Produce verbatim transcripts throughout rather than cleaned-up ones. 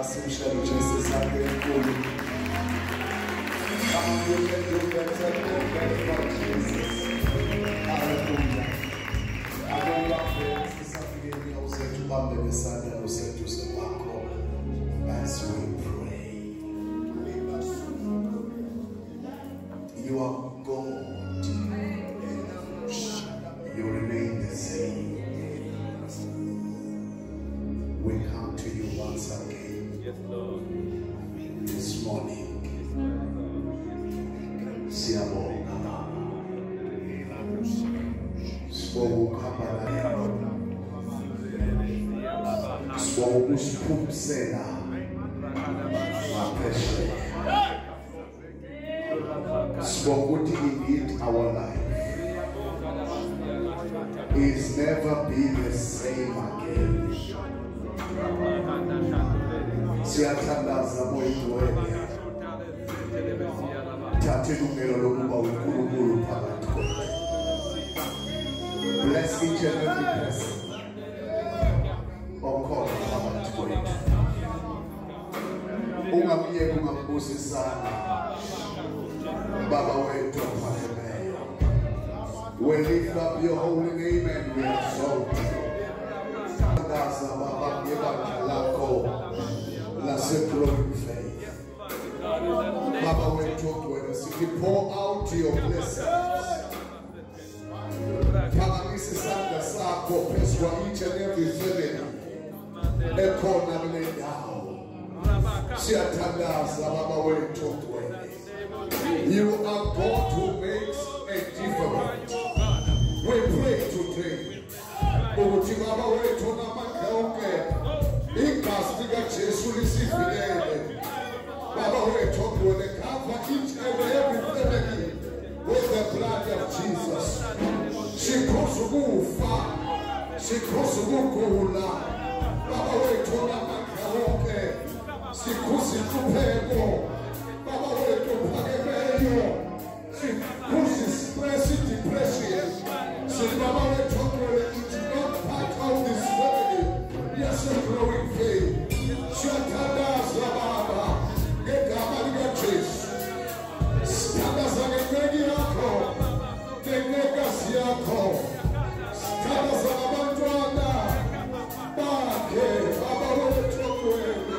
simshayele uJesu sakhe enkulu. Hallelujah, Jesus. Hallelujah. Hallelujah. Sisafike usethu bambe besandla usethu sebakho as we pray. You are God. You remain the same. We come to you once again. Yes, Lord. This morning. Siyabonga Baba. Sibonga Sibonga Sibonga indeed our life is never be the same again. Siyathandaza moyo wenu. Thathe ilungelo lokuba uNkulunkulu phakathi kwethu. Bless each and every person. Okhona phakathi kwethu. Ungamyeki ungambusisana. Baba wethu ophakemeyo. We lift up your holy name and we exalt you. Thandaza Baba ngebandla lakho lasegrowing faith. Baba wethu ogcwele sithi pour out your blessings. Phakamisa isandla sakho phezu kwa each and every family ekhona kule ndawo. Siyathandaza Baba wethu ogcwele. You are God who makes a difference. We pray today. Ukuthi Baba wethu namandla onke igazi likaJesu lisivikele. Baba wethu ogcwele cover each and every family with the blood of Jesus. Sikhoza ukufa, sikhoza ukugula. Baba wethu namandla onke sikhoza inhlupheko. Baba wethu phakemeyo. Sikhoza stress, depression. Baba wethu ogcwele it's not part of this family. Yes, a growing faith. Siyathandaza Baba. Ngegama likaJesu. Sithandaza ngenceku yakho. Ngenkasi yakho. Sithandaza ngabantwana bakhe. Baba wethu ogcwele.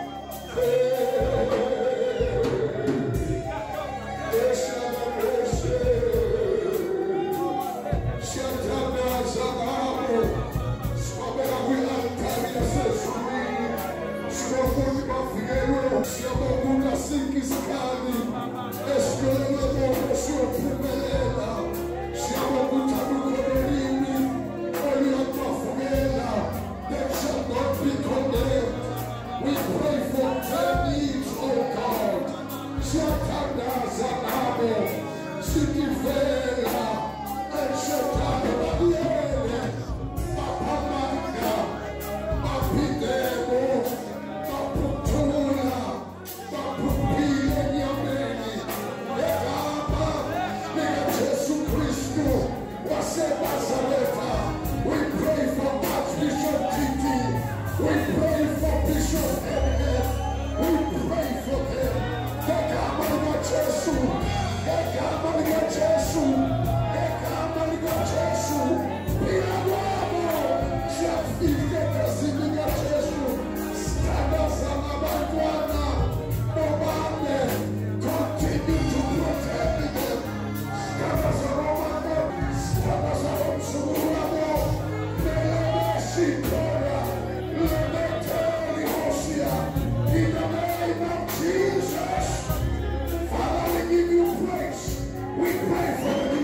Siyathandaza ngabo. Sibabeka kwi-altari yasezulwini. Sibafuna bavikelwe. Siyabakula sinki isikali. Esikoleni bonke siyophumelela. Siyabakuthanda ukololimi. Oluyabavukela. They shall not be condemned. We pray for their needs, oh God. Siyathandaza ngabo. Sikivela. Eshetana babiyele. Baphamanga. Bapidemo. Baputhula. Baphupile enyameni. Egama likaJesu Kristu waseNazaretha. We pray for Archbishop Titi. We pray for Bishop Elliot. We pray for them. Egama likaJesu. Egama likaJesu. Egama likaJesu. Bila kwabo siyafika ezini likaJesu. Sithandaza ngabantwana bobane. Continue to protect them. Sithandaza ngobaba. Sithandaza ngomzukulu wabo. Lelebesikhona. Lebetheli Hosea. In the name of Jesus. Father, we give you praise. We pray for the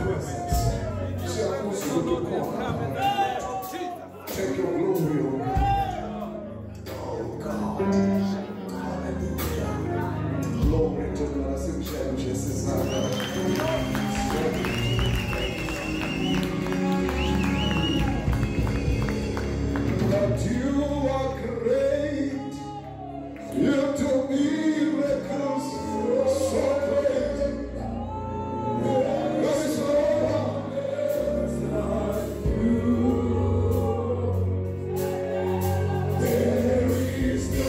presence. Take your glory, oh God. Oh God. Hallelujah. Glory to God. I see shadow just as But you are great. You do miracles so great. There is no one like you. There is no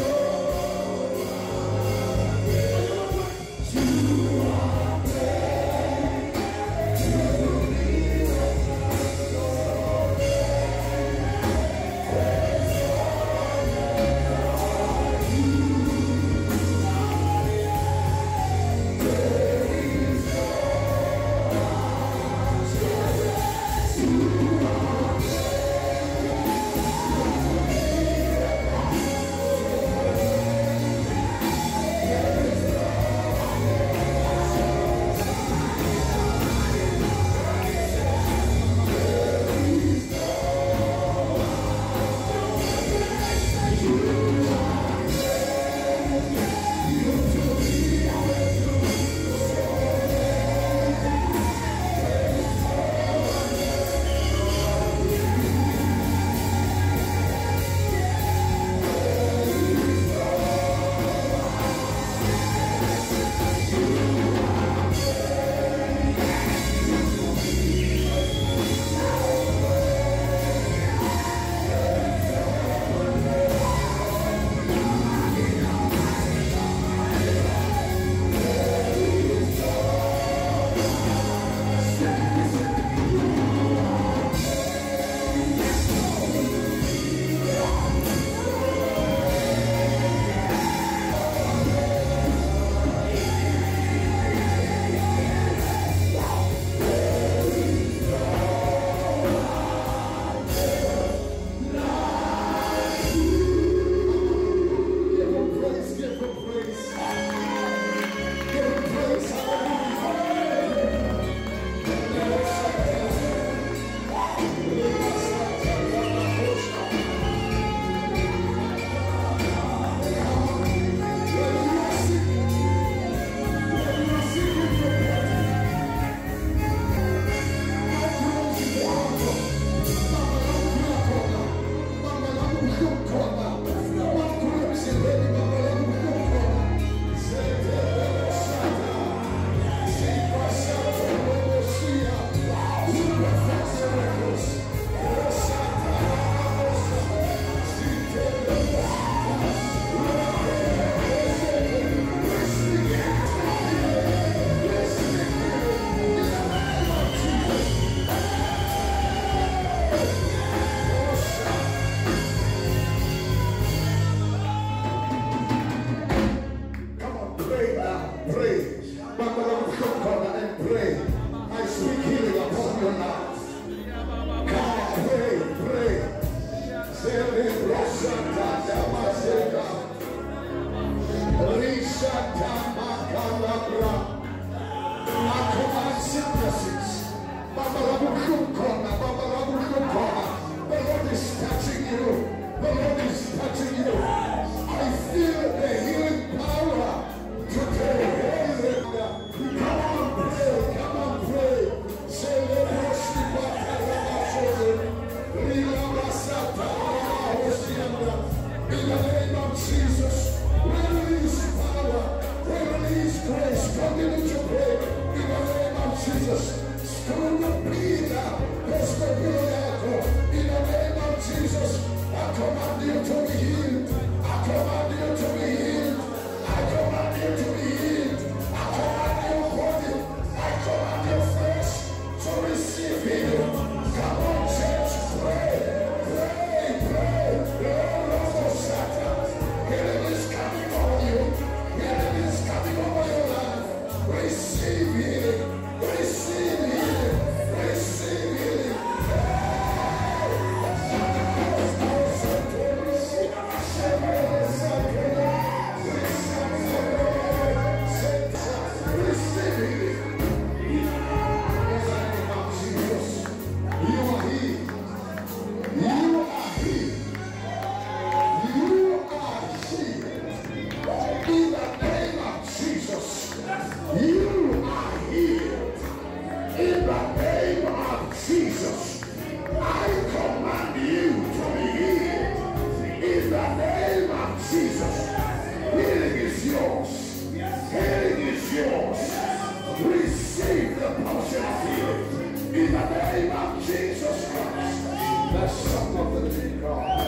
the name of Jesus Christ, the Son of the living God.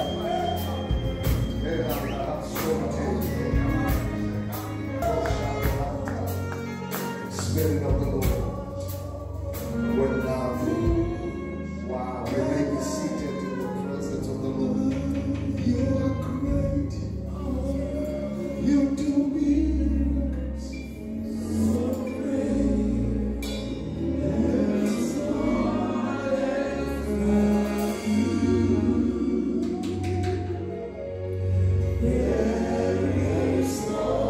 Spirit of the Lord, when love you, wow, we may be seated in the presence of the Lord. You are great. You do miracles. So great. There's no one else like you. There is no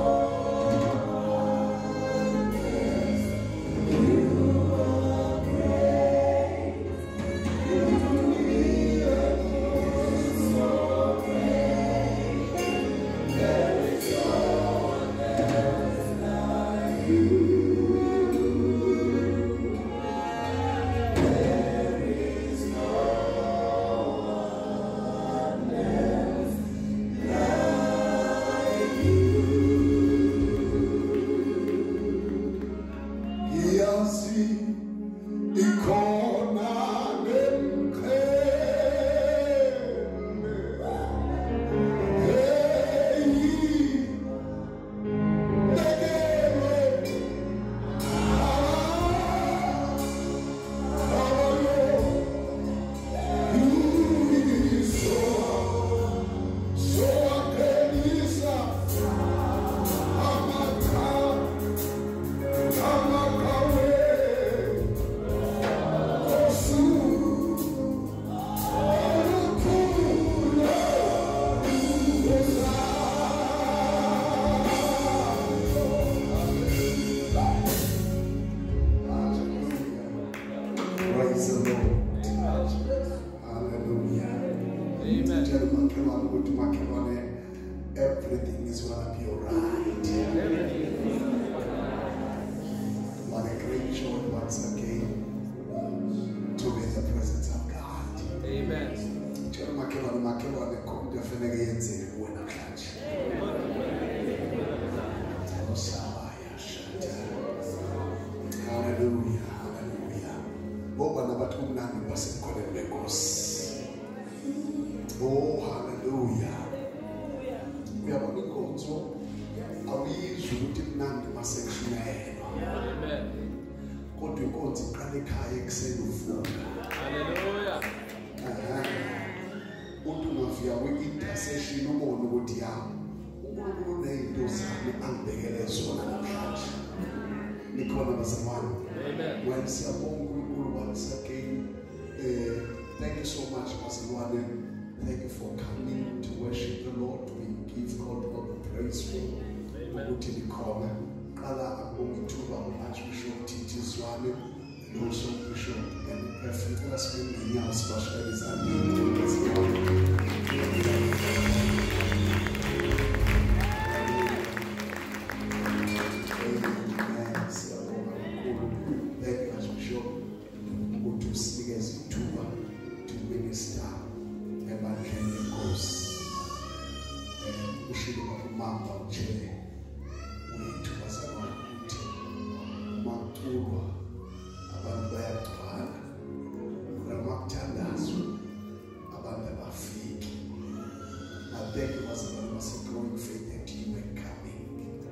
everything is going to be alright. What a great joy once again to be in the presence of God. Amen. Tell my killer, my killer, the cook, the Fenegans, and when I catch. Hallelujah, hallelujah. Boba na batu mnani basi mkone mbekos. Oh, hallelujah. We are going to go to our usual nine section. Amen. Go to go to Pralikaya Xenophone. Hallelujah. Go to Mafia, we intercession no more. No good yam. Who name those unbeggar so and church? Nicola was a man. Amen. When Sabon once again, thank you so much, Pastor One. Thank you for coming to worship the Lord. We give God all the praise for the corner. Kala Abongi Tuba, Archbishop Titi Swami, and also Bishop and Perfect Husband, and now special is Amen. Thank you, Archbishop, who to sing as Tuba to minister. Evangelism goes and ushiri mapumamba uchele wetu wazawakuti maturwa abantu bayatwana ulamakuthandazwa abantu abafiki. I thank you as a was a growing faith that you were coming.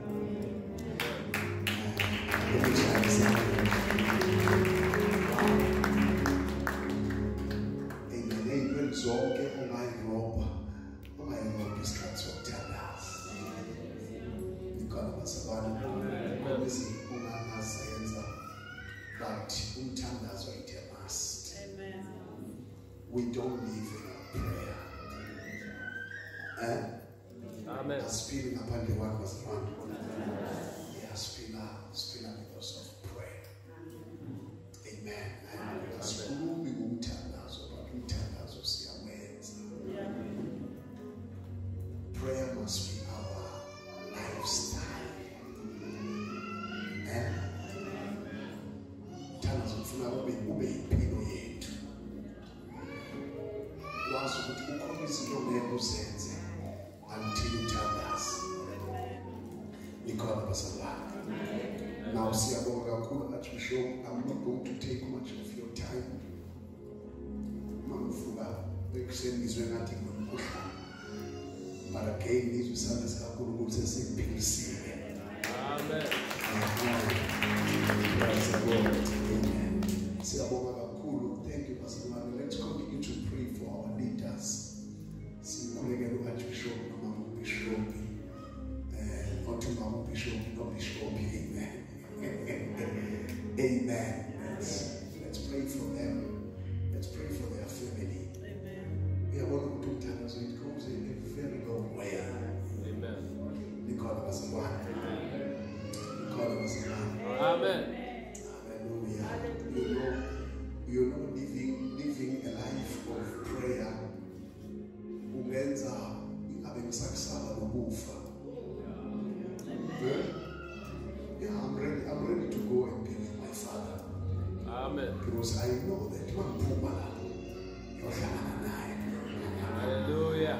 Zonke ongayinqoba ongayinqoba isikhathi sokuthandaza ikona basabana komisi ungangazenza but umthandazo is a must. Amen. We don't live in a prayer. Eh? Amen. Aspira ngaphandle kwakho basabana. Aspira aspira because of prayer. Amen. Amen. Asikhulumi ngomthandazo but umthandazo prayer must be our lifestyle. And thandazo kufuna ube ube impilo yethu. Wazi ukuthi ukhona izinto ngeke uzenze until uthandaza. Nikhona basabana. Now siyabonga kakhulu Archbishop. I'm not going to take much of your time. ekuseni ngizwe ngathi ngumkhuhlane. But again ngizwe isandla sikaNkulunkulu sesiphilisile. Amen. Praise the Lord. Amen. Siyabonga kakhulu. Thank you, Pastor Manu. Let's continue to pray for our leaders. Simkhulekela uArchbishop noma uBishop. Eh, not Mama Bishop, not Bishop. Amen. Amen. Let's, let's pray for them. Let's pray for their family. Amen. We are one to do so it goes in a very long way. Amen. Because of us one. Because of us one. Amen. Hallelujah. You know, you know, living living a life of prayer. Ungenza ingabe ngisakusala nokufa. Yeah, I'm ready. I'm ready to go and be with my father. Amen. Because I know that one Pumala, you're Hallelujah.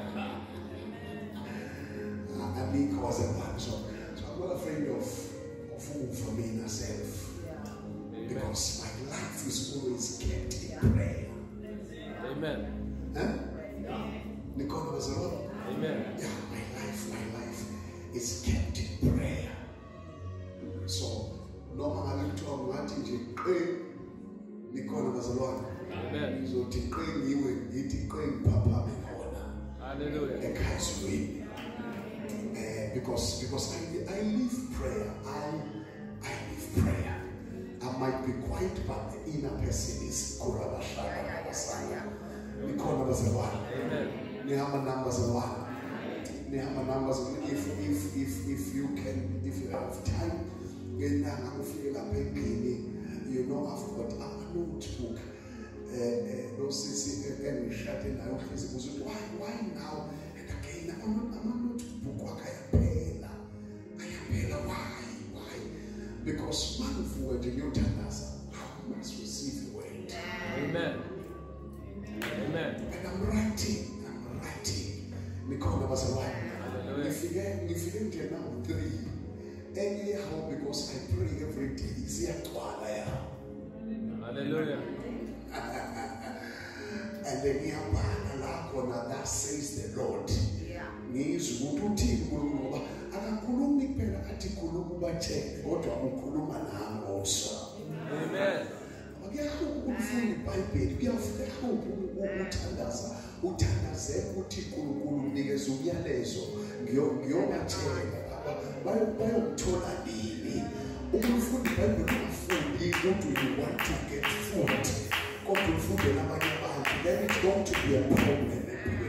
I mean, cause a man. So, so I'm not afraid of of who for me myself. Amen. Because my life is always kept in prayer. Amen. Huh? Nicole was a lot. Amen. Yeah, my life, my life is kept in prayer. So, no man to a wanting to Nicole was a lot. Amen. So, to claim you will eat it, claim Papa. Hallelujah. A guy's way. Uh, because because I, I live prayer. I I live prayer. I might be quiet, but the inner person is Kurabashaya. Nicole was a one. Amen. Nehama numbers a one. Nehama numbers. If if if if you can, if you have time, then I'm feel a baby. You know, I've got a notebook. No sissy and shutting out his bosom. Why why now? And again, I'm not I'm not book. I am I am why why? Because man forward in your tenders, I must receive the word. Amen. Amen. And I'm writing. I'm writing. Because I was alive. If you get if you get now three, anyhow, because I pray every day. Is here to Hallelujah. And then we have that says the Lord. Means Mututi Guru. And Kulumi Penati Kuluba check. Go to Kulumana also. Amen. We are fully by bed. We have the hope Utandaza, Utandaze, Utikulu, Nigasubialeso, Gioma check. By Tola Dini. Food by the food, you go to you want to get food. Come to food and then it's going to be a problem.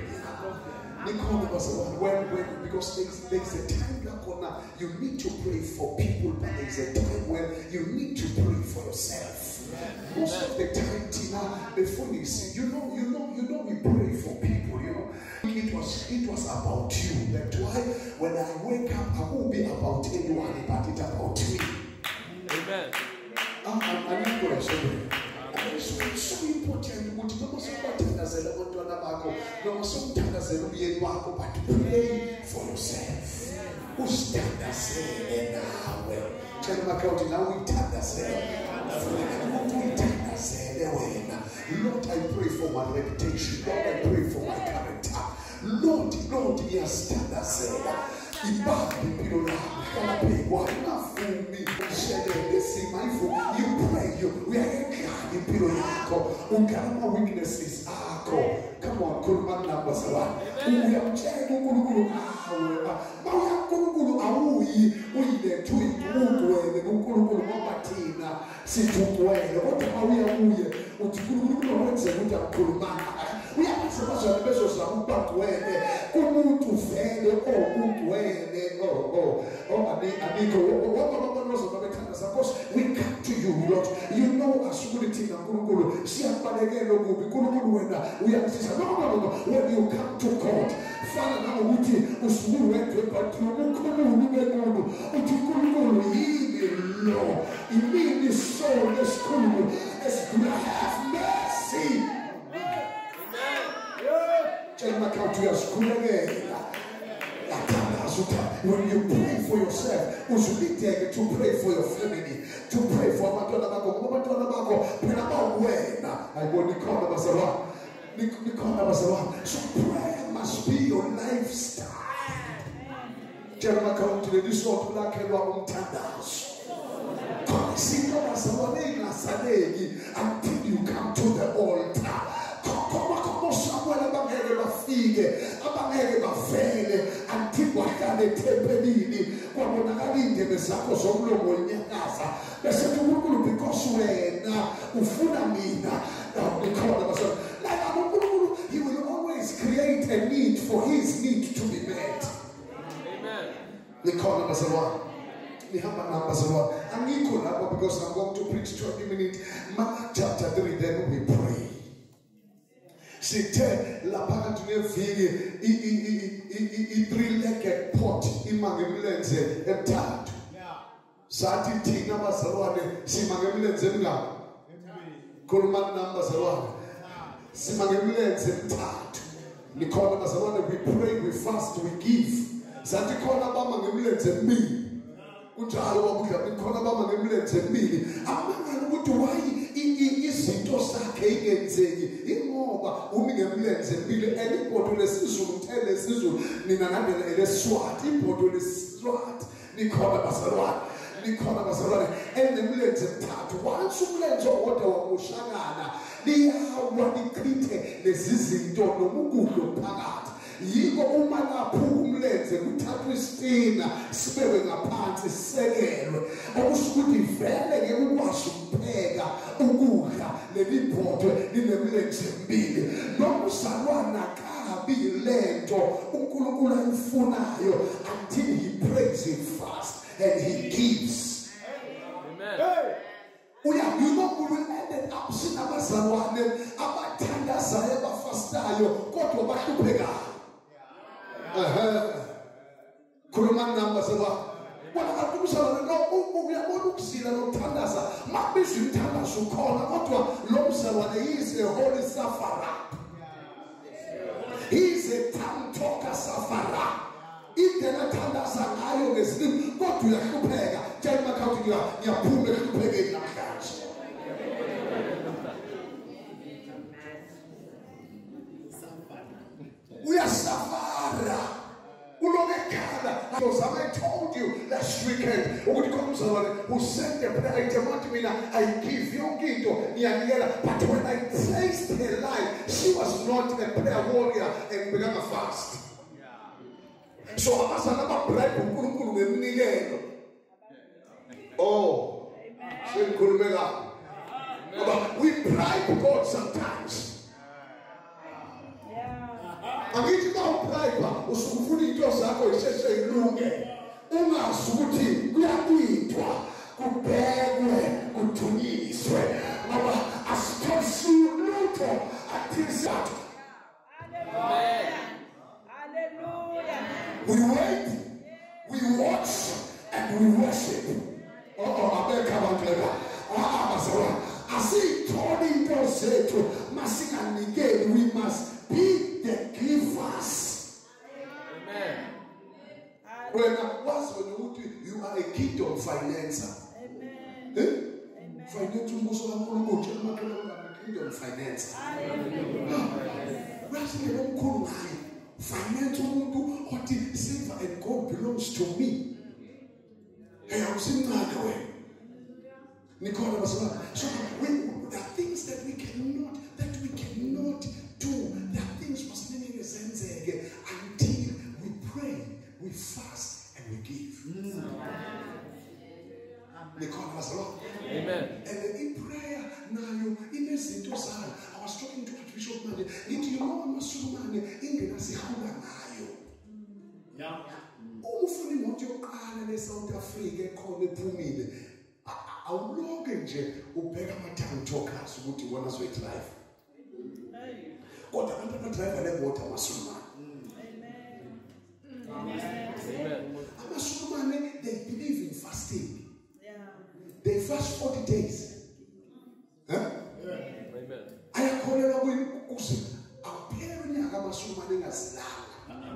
When, when, because there's, there's a time that you need to pray for people, but there's a time when you need to pray for yourself. Most of the time, Tina, before you see, you know, you know, you know, we pray for people, you know. It was, it was about you. That's why when I wake up, I won't be about anyone, but it's about me. Amen. I'm, I'm, I'm going to say so it's so important. But pray for yourself. Who stand us now? Tell my county now we stand us Lord, I pray for my reputation. Lord, I pray for my character. Lord, Lord, yes, stand us Ibadi people are pay why not for me? See my food. You pray, you we are in people Unkama weaknesses are come on, Kurman numbers one. We are checking Guru. Maya Guru Aui, we the tweet, Mugwe, the Guru Matina, Situwe, what are we are we? Utkuru, what's a good Kurman? We are supposed to have vessels of Batway, Kumu to Fede, or Mugwe, oh, oh, oh, Amigo, what was of the of course, we come to you, Lord. You know us, Guriti and Guru. See, I'm going to go to we are saying, no, no, no, when you come to God, Father, now we will went to but you will come to the Lord. In me, this soul, this school, as good have mercy. Tell my country, as good again. When you pray for yourself, you should be taken to pray for your family, to pray for Matona Bako, Matona Bako, Penama when I want to call them as a rock. So prayer must be your lifestyle. Jeremiah come to the this one to like a until you come to the altar. Until wakale tempelini kwabonakala indebe zakho zomlomo onyakaza bese uNkulunkulu because wena ufuna mina because like uNkulunkulu he will always create a need for his need to be met. Amen. Nikhona bazalwane nihamba nami bazalwane angikho lapho because I'm going to preach twenty minutes. Mark chapter three, then we pray. Sithe lapha kuneviki i three-legged pot imangemlenze emithathu. Sathi thina bazalwane simangemlenze emingaki? Khuluma nami bazalwane. Simangemlenze emithathu. Nikhona bazalwane we pray, we fast, we give. Sathi khona bamangemlenze emibili. Unjalo wabudla nikhona bamangemlenze emibili. Amangani ukuthi why izinto zakhe ingenzeki ingoba umingemlenze empilo elibhodo lesizulu mthele lesizulu nina nandela eleswati ibhodo leswati nikhona bazalwane nikhona bazalwane enemlenze emthathu once umlenze owodwa wamushakala liyawa lichithe lezi zinto nomukudlo phakathi. Yiko uma lapho umlenze kuthathwa isitina sibekwe ngaphansi sisekelwe okusho ukuthi vele ngeke ukwazi ukupheka ukudla leli bhodwe linemlenze embili noma uzalwana kabi lento uNkulunkulu ayifunayo until he prays him fast and he gives. Amen. Hey. Uya you know we will end up sinabazalwane abathandazayo abafastayo kodwa bahlupheka. Khuluma nami bazalwane wena kanti umzalwane lo uyabona ukusila nokuthandaza mabizwe umthandazo ukhona kodwa lo mzalwane is a holy sufferer. He is a tongue talker sufferer. Indlela athandaza ngayo ngesilimi kodwa uyahlupheka. Tshela makhawuthi ngiyaphuma ehluphekeni namhlanje. Uyasafara ulokekhala because I told you last weekend ukuthi komzalwane who sent the prayer item mina I give yonke into ngiyanikela but when I traced her life she was not a prayer warrior and began a fast. So abazana ababribe uNkulunkulu ngeminikelo. Oh sengikhulumeka ngoba we bribe God sometimes. Angithi bawuphayipha usukufuna into zakho isheshe ilunge ungazi ukuthi kuyaqithwa kubhekwe kuthunyiswe ngoba asithosi lutho athisathi. Amen. Hallelujah. We wait, we watch and we worship. Oh abeka abantu ah bazalwane asitholi into zethu masinganikeli we must be the givers. Amen. When I was when you are a kingdom financer. Amen. Eh? Financial muscle and all kingdom financer. Amen. Financial what silver and gold belongs to me. Hey, I'm saying that way. Nicola was so when the things that we cannot that we cannot do, the things must be in a sense until we pray, we fast, and we give. Nicola was Lord. Amen. And in prayer now, in a sense, I was talking to Archbishop Mane. Did you know Masulmane in the Nasihula Mayo? Yeah. Ufuni moto yokuqala leSouth Africa khona ephumile awulonke nje ubheka ama-tongue talkers ukuthi wona so drive kodwa abantu abadrive lemoto amaSulumane. Amen. AmaSulumane they believe in fasting. Yeah. They fast forty days. Huh? Yeah. Amen. Ayakholelwa ukuthi akuphela unyaka amaSulumane engazilanga.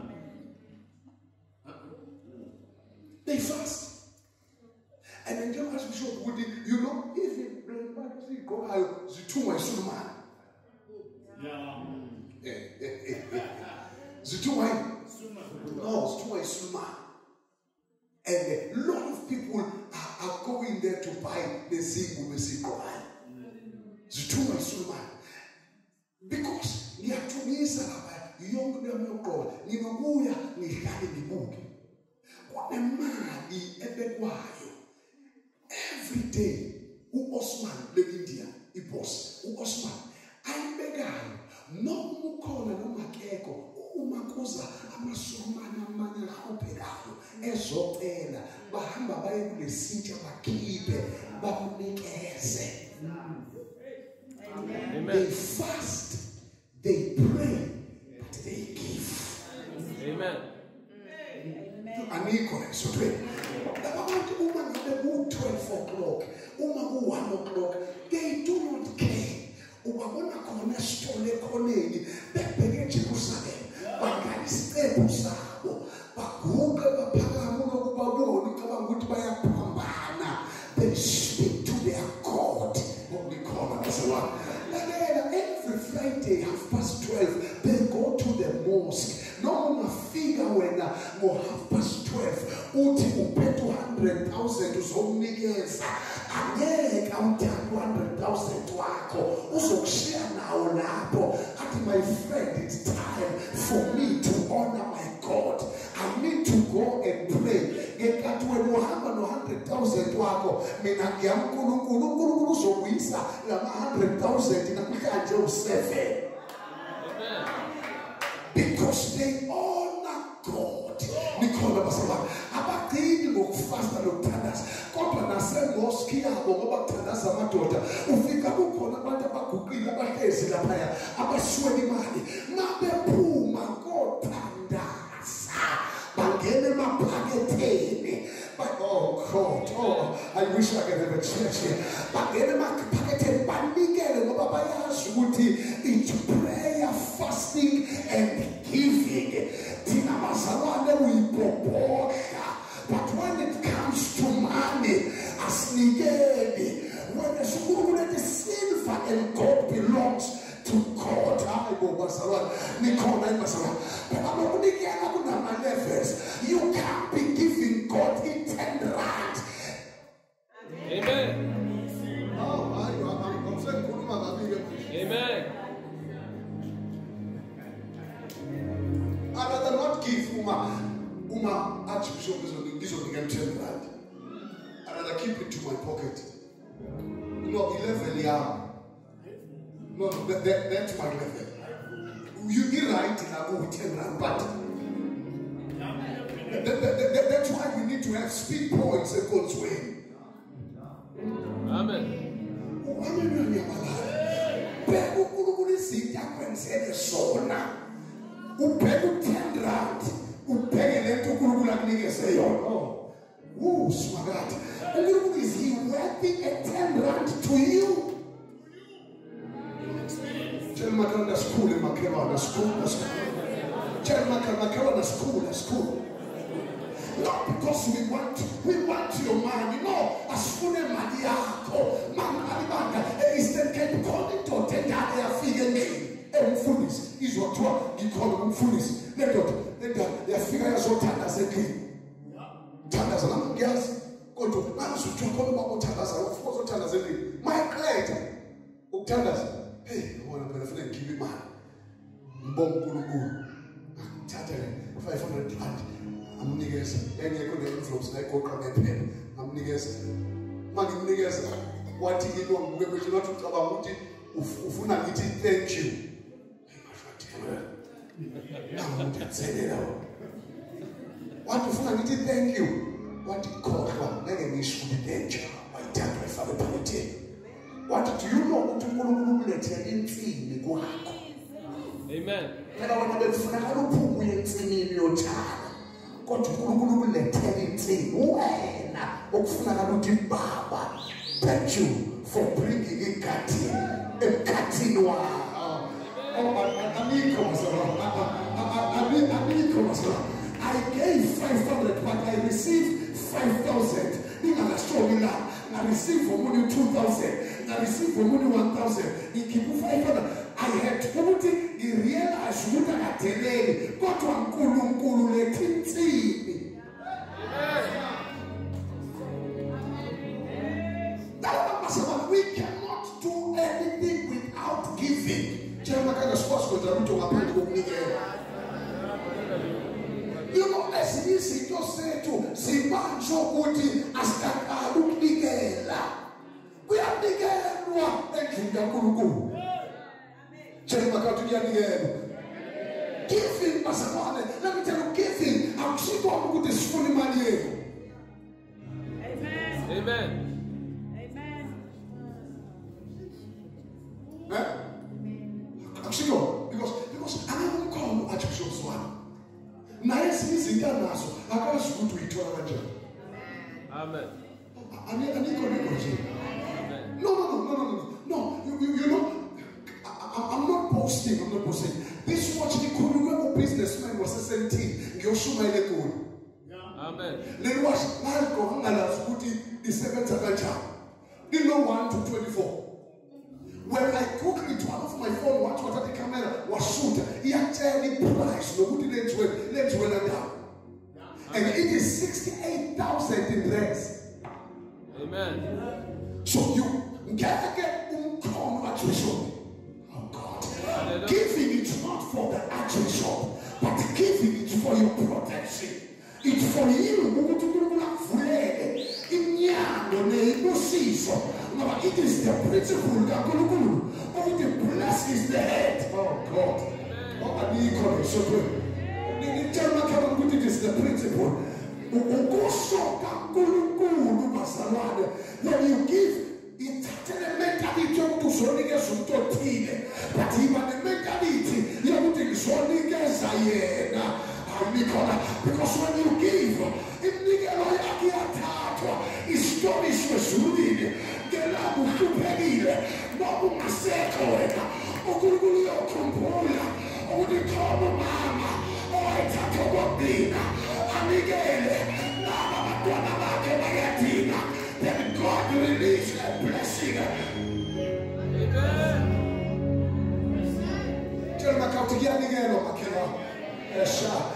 They fast. And then just as we show with it, you know, if you go out, you too much Suleiman. Yeah. Situai. No, Situai Suma. And a lot of people are, are going there to buy the Zigu Mesiko. Situai Suma. Because you have to miss young them go, you know, who are we having the book. What a man he ever was. Every day, who Osman, the India, he was, who Osman, I began, no mukona, no makeko, umakosa, amasumana, mana, operato, ezopena, bahamba baye kule sinja bakibe, bamunikeze. They fast, they pray, but they give. Amen. Amen. So twelve o'clock, one o'clock, they do not care. Ubabona kona stole koneni, bebeke Jerusalem, bakali stepu sabo, baguga bapagamuno kubaboni kabanguti bayapambana. They speak to their God. Holy God, that's the one. Every Friday, half past twelve, they go to the mosque. No one figure when uh, half past twelve, uti upe two hundred thousand to some niggas. Again, I'm telling two hundred thousand to Ako. Also, share now, Napo. At my friend, it's time for me to honor my God. I need to go and pray. Get that when Muhammad one hundred thousand to Ako. Minakiam Kulu Kulu Kulu so Wisa, one hundred thousand in a Mikajo seven. Because they honor God. Nicola Basala. About the look faster look Tanas. Compana said Moskia, about Tanas Amatota. Ufika Bukona, about Bakuki, about Hesi, about Swedi Mani. Nabe Puma, God, Tandas. Bangene Mapagete. But oh God, oh, I wish I could have a church here. Bangene Mapagete, Banigel, and Babaya Shuti, it's prayer, fasting, and giving. Tina Masalane we proportion. But when it comes to money, as Nigeli, when the Shukuru, the silver and gold belongs to God, I go Masalan, Nicola and Masalan. But I'm not going to get out of my levels. You can't be giving God in ten rand. Amen. Oh, I'm saying, Amen. I rather not give Uma, Uma Archbishop is on the ten rand. I rather keep it to my pocket. No, eleven yeah. No, that, that, that's my level. You be right in a go ten rand, but that, that, that, that's why we need to have speed points and God's way. Amen. Upego ten rand, upego leto kurugula nige say oh no, ooh swagat. Is he worthy a ten rand to you? Tell me about the school in Makera, the school, the school. Tell me about the school, the school. Not because we want, we want your money. No, as soon as Madiako, Mama Alibanda, instead can call it to take that their figure name. And foolish is what you call them foolish. Let go, let go. Their figure is so tight as a king. Tandas and girls go to Mansu to call about Tandas, of course, Tandas and king. My client, Tandas. Hey, I want to friend give you man. Bomb Kulugu. Tattered five hundred rand. I'm niggas. Then you could influence like Coca and pen. I'm niggas. Money niggas. What you know, we're going to talk about Ufuna Giti, thank you. What Ufuna Giti, thank you. What did call one? Let me issue the danger. I tell my father polity. What do you know? What you let her in see go. Amen. And I want to find out who we in your child. What you let her in see. When Ufuna Baba, thank you for bringing in Kati and Katinoa. I gave five hundred, but I received five thousand. I received for money two thousand. I received for money one thousand. He gave five hundred. I had told him, he realized uyazi ukuthi akadeleli kodwa uNkulunkulu lethi insini. We cannot do anything without giving. You know, as this is just said to Simancho Kuti Astakalu Nigela. We are Nigela and Kulugu. Giving, Masamane, let me tell you, giving. I'm sure God with this fully money. Amen. Amen. Eh? Actually, no, because because I don't call Archbishop one. Nice is in that naso. I can't go to it to Amen. I need I need to Amen. No, no, no, no, no, no. No, you, you, you know, I, I'm not boasting. I'm not boasting. This watch the Kuruga businessman was seventeen. Yoshua Lekun. Amen. Then watch Malcolm and Asputi the seventh chapter. You know one to twenty-four. When I quickly turn off my phone, watch what the camera was shoot. He actually price. No good let's wait. Let's wait down. And it is sixty-eight thousand in rents. Amen. So you get get um Archbishop. Oh God. Giving is not for the Archbishop, but giving is for your protection. It's for you. It is the principle that oh, the blessed is the head. Oh God. Oh, I need God. So good. It is the principle. When you give, it mentality to Sonica Sutotine, but even the mentality, you have to Sonica Sayena. Because when you give, if Nicolayakiata is stories was reading, Gelabu Kupedile, Babu Maseco, Ogulio Compola, or the Common Mama, or Tatobina, Amigale, Nana Madonna, then God release a blessing. Amen. Tell my count again, again, or Makela. Esha.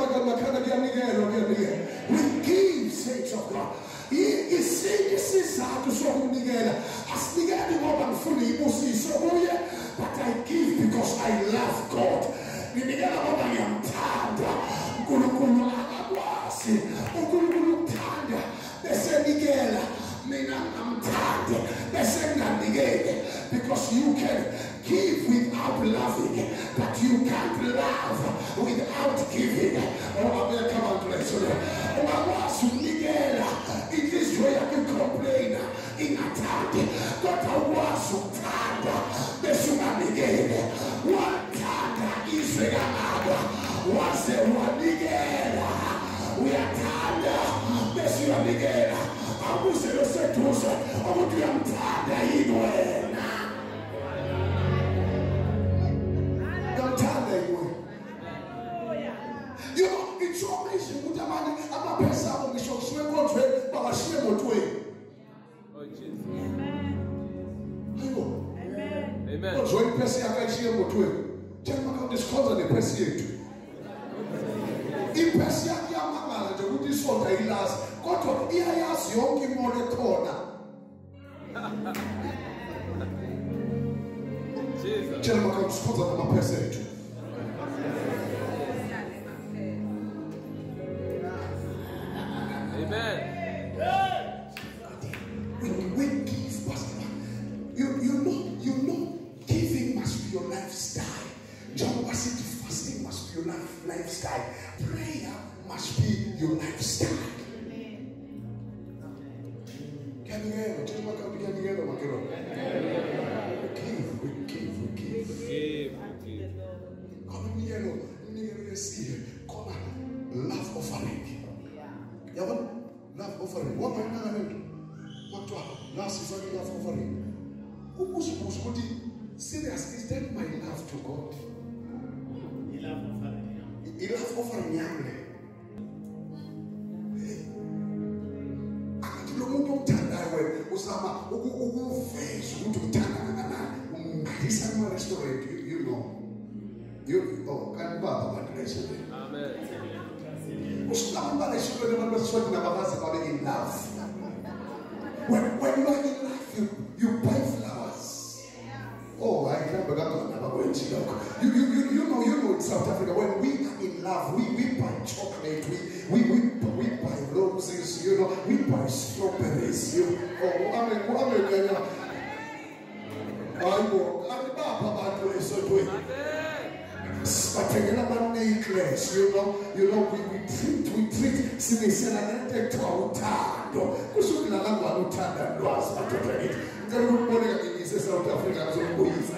We give, saints of God. He is saying this is how to show him Nigella. As Nigella more than fully Musi so but I give because I love God. Nigella more than young Tanda. Gulukulu Abwasi. Gulukulu Tanda. They say Nigella. Minam Tanda. They say Nigella. Because you can give without loving, but you can't love without giving. Oh, I'm going to come on to that. Oh, I was Miguel. It is where you complain in a time. But I was Tanda. Besuma Miguel. One Tanda is the other. Once the one Miguel. We are Tanda. Besuma Miguel. I was the second. I would be Tanda anyway. You know, it's so amazing. I'm a person of Mission Swim country, but I see what way. Oh, Jesus. Amen. Amen. So, you person I can see what way. Tell me how this cause the person. In person, I am a manager who is what I last. Got to hear us, you only more the corner. Jesus. Tell me how this cause the person. Amen. When, when give, Pastor, you, you know, you know, giving must be your lifestyle. Generosity, fasting must be your life, lifestyle. Prayer must be your lifestyle. Can you hear me? Tell me, can you hear me? Give, we give, we give. Give, give. Come here, no, see, come on, love offering. You want love offering? What am I going to do? What to have? Last is only love offering. Who was supposed to be serious? Is that my love to God? He love offering. He love offering young. I don't know that way. Osama, who who face who to turn and this is my restaurant. You know. You, oh, can you Baba congratulations? Amen. In love. When, when you are in love, you, you buy flowers. Oh, I can't believe you, you, you, you know, you know in South Africa, when we are in love, we, we buy chocolate, we, we, we, we buy roses, you know, we buy strawberries. You, oh, I mean, I mean, I go, I'm Baba, I'm so doing. But necklace, you know, you know, we, we treat, we treat Sinisana to our tando. Kusudi na langu alutanda ndo asipatoka hiti. Ndio mbona kwenye South Africa zo kuiza.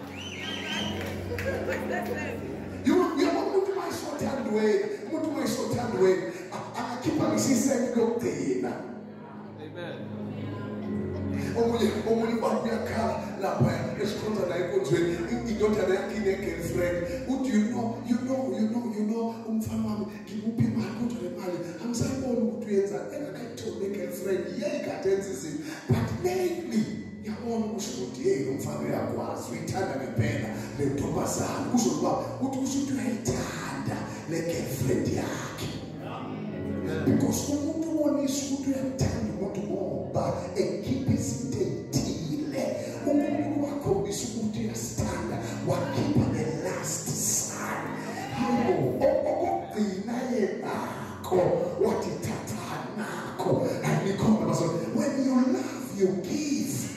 You you mtu mai so tandwe, mtu mai so tandwe, akipa misisa ndio tena. Amen. Omuli omuli babyakala lapha esikhonza la enkonzweni indodana yakhe ine-girlfriend uthi you know you know you know you know umfana wami ngimuphi imali kodwa le mali angisayiboni ukuthi uyenza engakayitholi ne-girlfriend yeye kade enza izinto but lately yabona kusho ukuthi hey lo mfana uyakwazi uyithanda ngempela le ntombazana kusho ukuba uthi kusho ukuthi uyayithanda le-girlfriend yakhe because umuntu ubonisa ukuthi uyamthanda umuntu ngoba ekhipha izinto ey'thile umuntu wakhombisa ukuthi uyasithanda wakhipha the last son hayibo okugcina yenakho wathi thatha nakho andikhona basona when you love you give.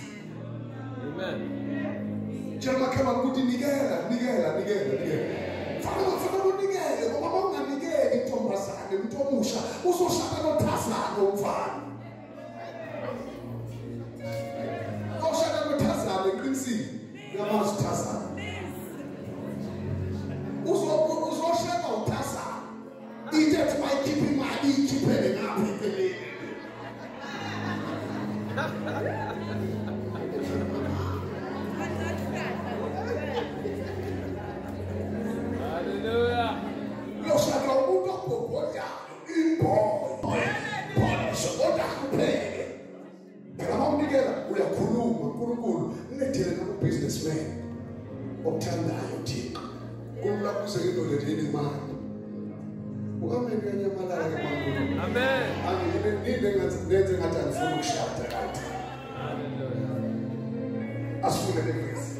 Amen. Njengoba khaba ukuthi nikela nikela nikela nikela fana fana unikele ngoba unganikeli intombazane umuntu omusha uzoshaka nothazana umfana oshaka nothazana eqinisini uyamazi uthazana uzo uzoshaka uthazana into ethi mayikhiphe imali ikhiphele ngapha empeleni. Hallelujah. Lo shaka umuntu ogogoda imbono bona shokoda kuphele phela mawunikela uyakhuluma uNkulunkulu nilethele no businessman okuthandayo Thixo kulula kuze into letheni imali ukamene yanyamalala eMangolo. Amen. Angibe ninde ngathi nenze ngathi angifuna ukushada kanti. Hallelujah. Asifune le verse.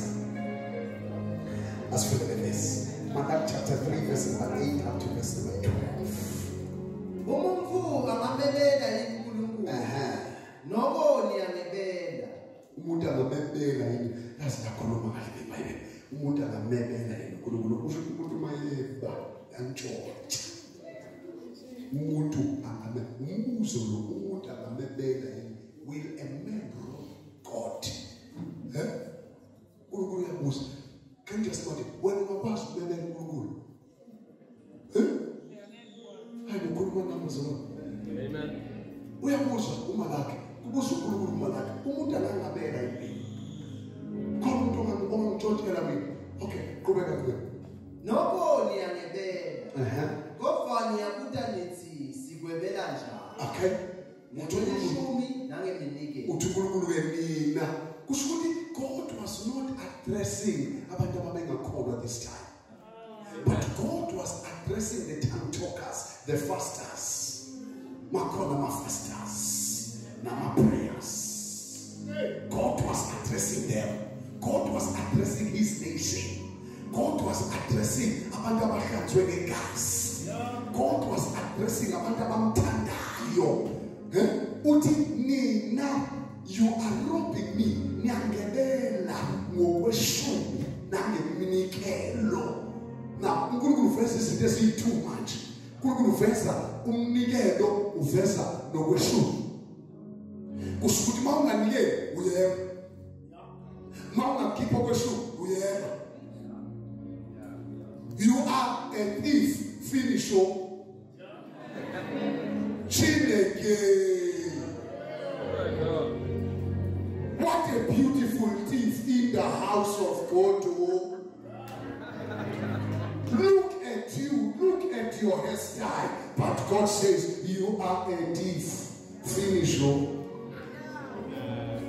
Asifune le verse. Matthew chapter three verse number eight up to verse number twelve. Umuntu angamebela inkulunkulu. Aha. Noboni angebela. Umuntu angamebela yini? Yazi lakhuluma ngale eBhayibheli. Umuntu angamebela yini uNkulunkulu? Kusho ukuthi umuntu mayeba yantshontsha. Umuntu angamebela. Umuzo lo umuntu angamebela yini? Will a man wrong God? Eh? uNkulunkulu uyabuza. Can you just imagine when you pass kumebela uNkulunkulu? Eh? Hayi uNkulunkulu namazolo. Amen. Uyabuza umalaki. Kubuza uNkulunkulu umalaki. Umuntu angabela yini? Khona umuntu ongamtshontshela mina. Okay, qhubeka kuwe. Noboni angebela. Aha. Ngofani yakuta nithi sikwebela njalo. Okay. Ngishumi nangeminike. Uthi uNkulunkulu ke mina. Kusho ukuthi God was not addressing abantu ababengakholwa this time. But God was addressing the tongue talkers, the fasters. Makona ma fasters. Nama prayers. God was addressing them. God was addressing his nation. God was addressing abantu abahlanzwe ngegazi. God was addressing abantu abamthandayo. Uthi nina you are robbing me. Niyangebela ngokweshumi nangeminikelo. Now, uNkulunkulu uveza izinto eziyi too much. uNkulunkulu uveza umnikelo uveza nokweshumi. Kusho ukuthi uma unganikeli uyeba. Uma ungakhipha kweshumi uyeba. You are a thief. Finish up. Chineke. What a beautiful thief in the house of God. Look at you, look at your hairstyle. But God says, you are a thief. Finish up.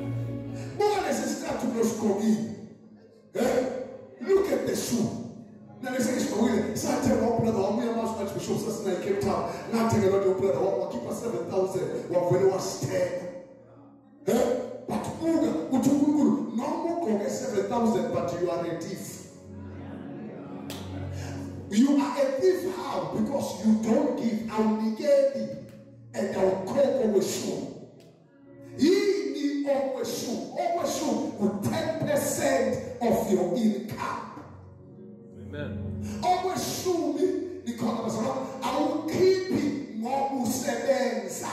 Look at the shoe. Nalesekishobile sathe wabrother wami yamasho bishop sasina eCape Town ngathenge lo brother wakhipha seven thousand wavele wasithela. Eh? But buka uthi uNkulunkulu noma ugqoke seven thousand but you are a thief. You are a thief how? Because you don't give awunikeli and awukhokho weshu. Yini okweshu? Okweshu u ten percent of your income. Amen. Okweshumi nikhona bazalwane awukhiphi ngoba usebenza.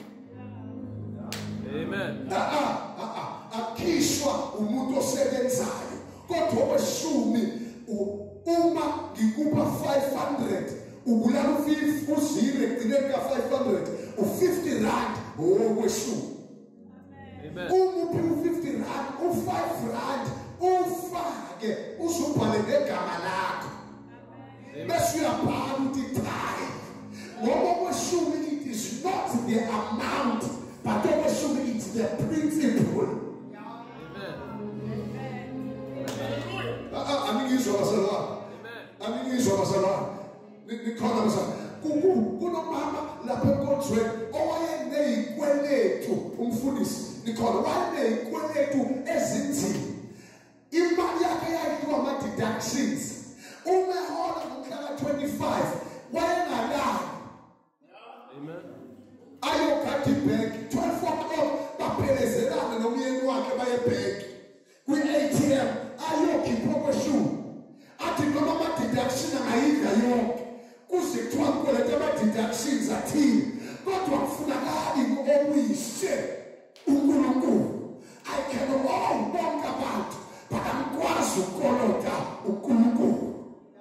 Amen. Ah ah ah akhishwa umuntu osebenzayo. Kodwa okweshumi uma ngikupa five hundred ubulala u-fifty uzire egcineni ka-five hundred u-fifty rand okweshumi. Amen. Umuphi u-fifty rand u-five rand ufake uzubhale ngegama lakho bese uyabhala ukuthi tithe ngoba okweshumi it is not the amount but okweshumi it's the principle. Ah, angiyizwa bazalwane. Angiyizwa bazalwane. Nikhona bazalwane. Kunomama lapha ekonzweni owayeneyikweletu umfundisi nikhona wayeneyikweletu ezinzima. Imali yakhe yayidliwa ama-deductions. Uma ehola ngomhla twenty-five wayengalali. Amen. Ayogada ibhenki twelve o'clock baphelezelana nomyeni wakhe baye ebhenki kwi-A T M ayokhipha okweshumi. Athi noma ama-deduction angayidla yonke kuze kuthiwa kukoleta ama-deductions athini kodwa kufunakali okuyise uNkulunkulu. I can all walk about but angikwazi ukolota uNkulunkulu.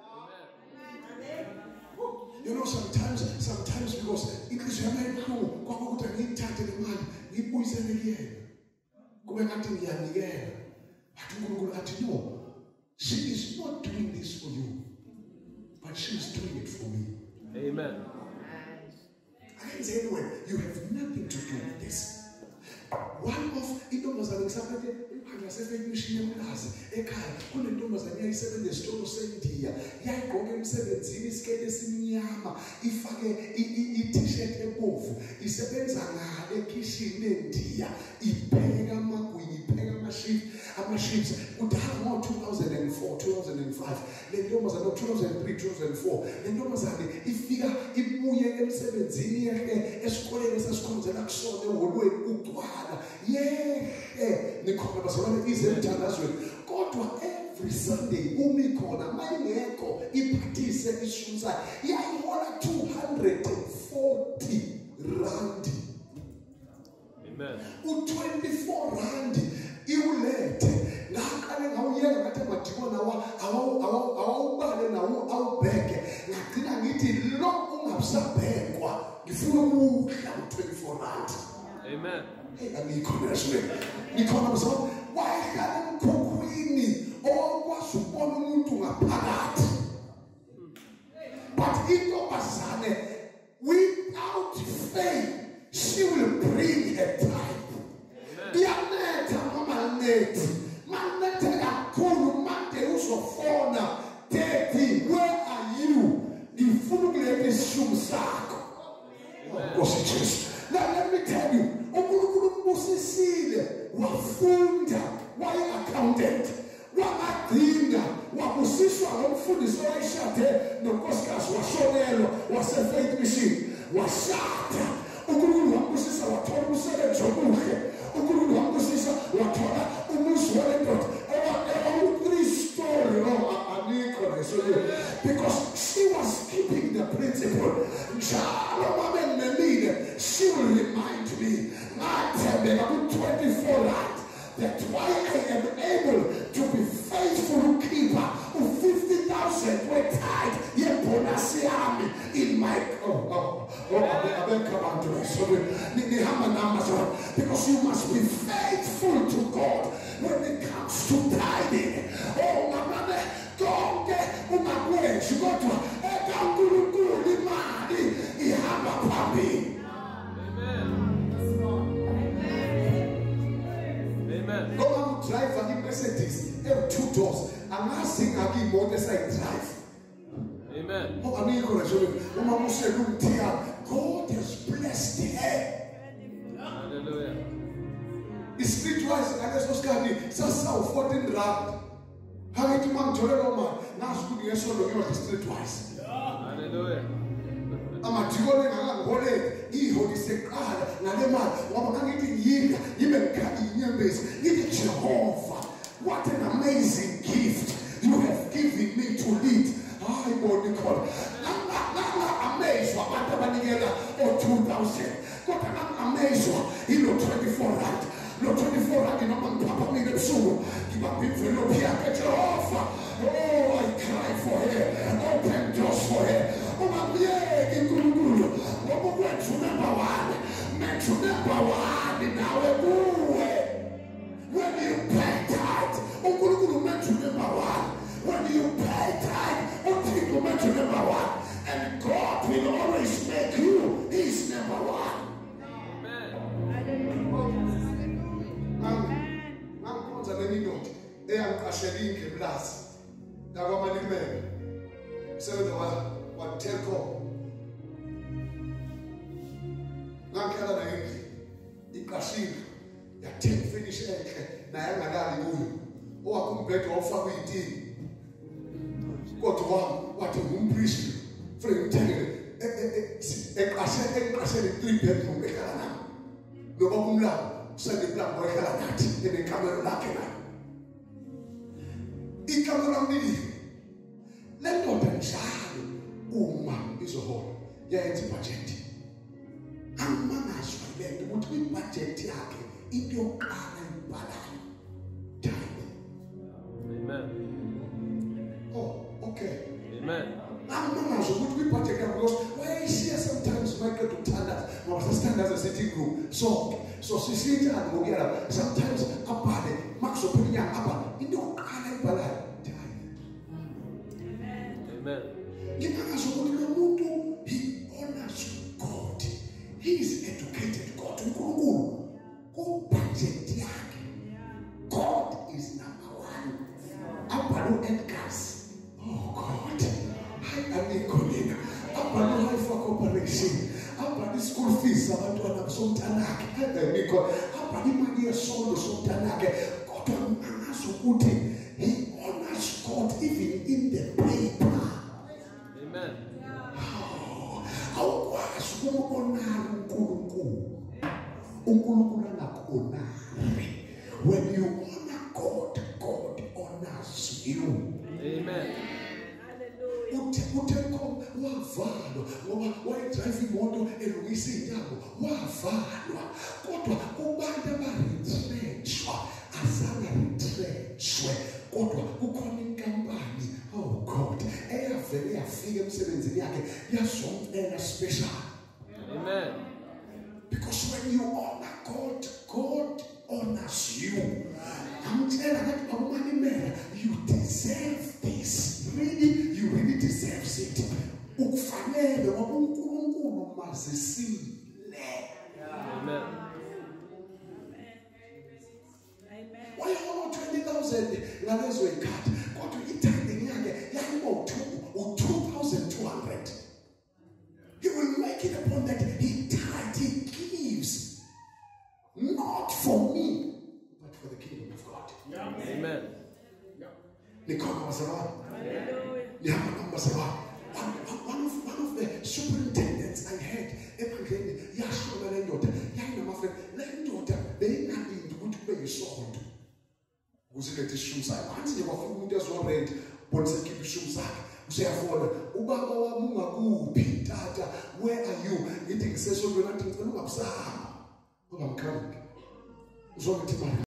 You know, sometimes, sometimes because inhliziyo yami ibuhlungu kwakuthi ngiyithathe le mali ngiyibuyisele kuyena. Kube ngathi ngiyanikela. But uNkulunkulu athi no, she is not doing this for you, but she is doing it for me. Amen. I can say anyway, you have nothing to do with this. One of intombazane ngisaphethe iphanga sefeyimishini emlazi ekhaya kunentombazane yayisebenza esitolo seNdiya yayigqoke emsebenzini isiketi esimnyama ifake i-t-shirt ebomvu isebenza ngale ekitchen eNdiya ipheka amagwinya ipheka ama-chips ama-chips kudala ngo two thousand four two thousand five le ntombazane ngo two thousand three two thousand four le ntombazane ifika ibuye emsebenzini yakhe esikoleni esasikhonzela kusona eholweni ugcwala yehe nikhona bazalwane izemthandazweni kodwa every Sunday umi khona mayingekho iphathise isishumi sakhe yayihola two hundred forty rand. Amen. U twenty-four rand iwulethe ngaqale ngawuyeka ngathi madikona awawubale nawo awubheke ngagcina ngithi lo ungabusabhekwa ngifuna ukudla u twenty-four rand. Amen. Hey, amikho nashwe. Nikhona bazalwane wayehlala emkhukhwini okwazi ukubona umuntu ngaphakathi. But intombazane without faith she will bring her type. Iyanetha noma nethi manethe kakhulu manje uzofona dethi where are you ngifuna ukuletha isishumi sakho. Nkosi Jesu. Now let me tell you uNkulunkulu umbusisile wafunda waye-accountant wamagcina wabusiswa ngomfundisi owayeshade nonkosikazi washonelwa wase-Faith Mission washada. uNkulunkulu wambusisa wathola umsebenzi omuhle. uNkulunkulu wambusisa wathola umuzi walendoda owa-three story. Anikho neso because she was keeping the principle. Njalo mabe nginemile she will remind me ngathembeka ku twenty-four rand. That's why I am able to be faithful keeper of fifty thousand with tithe yebonus yami in my oh oh oh I beg come on to us. Because you must be faithful to God when it comes to tithing. Oh my mother, don't get ungakwenzi kodwa eka uNkulunkulu imali ihamba phambili. Noma driver i-Mercedes ewu two doors angazi ngaki imoto esayidrive Amen. Oh, I mean, God has blessed her. Hallelujah. It's streetwise, I guess those guys, Sasa fourteen rand. How it man to the man? Now, school, yes, so you're streetwise. Hallelujah. I'm a Tigoli, I'm a he hold his car, Nadema, Wamakan, Yin, even Kadi, base. It is Jehovah. What an amazing gift you have given me to lead. I want to call. I'm amazed what I'm or two thousand. What I'm amazed what you know twenty-four rand. No twenty-four rand in a man, Papa made them so. Give up in Philadelphia, Jehovah. Oh, I cry for her. Open doors for her. Oh, my yeah, in Guru. Oh, we went to number one. Meant to number one in our boy. When you pay tithe, oh, Guru meant to number one. When you pay tithe, oh, people meant to number one. And God will always make you his number one. E anqashela ingeblazi yakwaMalimela usebenza wa Telkom ngakhala la endli iqashile yathenga finish enhle naye angalali kuyo owakumbhedo ofaka izitini kodwa wathi umpriest friend thengele eqashela eqashela three bedroom ekhala nami noba kumlamo usengiplambo ekhala nathi enekamera lakhe la ikamera mbili lendoda njalo uma izohola yayenza ibudget angimangazi lento ukuthi ibudget yakhe into yokuqala ibhalayo time. Amen. Oh, okay. Amen. Angimangazi ukuthi ibudget yakhe because why is here sometimes Michael to standards must stand as a sitting room so so sisitha ngokuyala sometimes abhale makuzophunya inyanga abhale into yokuqala ibhalayo. Amen. He honors God. He is educated God. God is number one. Apalo Edgar's. Oh God. I am a colleague. Apalo Haifa Corporation. Apalo school fees. Apalo Somtanak. Apalo Magia Solo Somtanak. God honors He honors God even in the paper. Amen. Awukwazi ukumonara uNkulunkulu. uNkulunkulu angakuonari. When you honor God, God honors you. Amen. Uthe uthenko wavalwa ngoba wayedrive imoto elungisa indawo wavalwa kodwa kubantu abaretrenchwa azange retrenchwe kodwa kukhona inkampani oh God eyavele yafika emsebenzini yakhe yazomcela special. Amen. Because when you honor God, God honors you. I'm telling you, you deserve this. Really, you really deserve it. Ukufanele wabuNkulunkulu mazisile. Amen. Why you twenty thousand ngalezo ikhathi kodwa ithanding yakhe yayibo two thousand two hundred. He will make it upon that he tithe, he gives not for me but for the kingdom of God. Amen. Nikona mazalwa. Nikona mazalwa. One of one of the superintendents I had ebangeni yashona le ndoda yayinamafre le ndoda beyingalindi ukuthi kube yisonto kuzilethe ishoe sakhe manje nje kwafuna umuntu ezorent bonise keep ishoe sakhe useyafona ubaba wami ungakuphi tata where are you ngithi ngisesonto nathi ngicela ungabusahamba ngoba mkhawuli uzongithi manje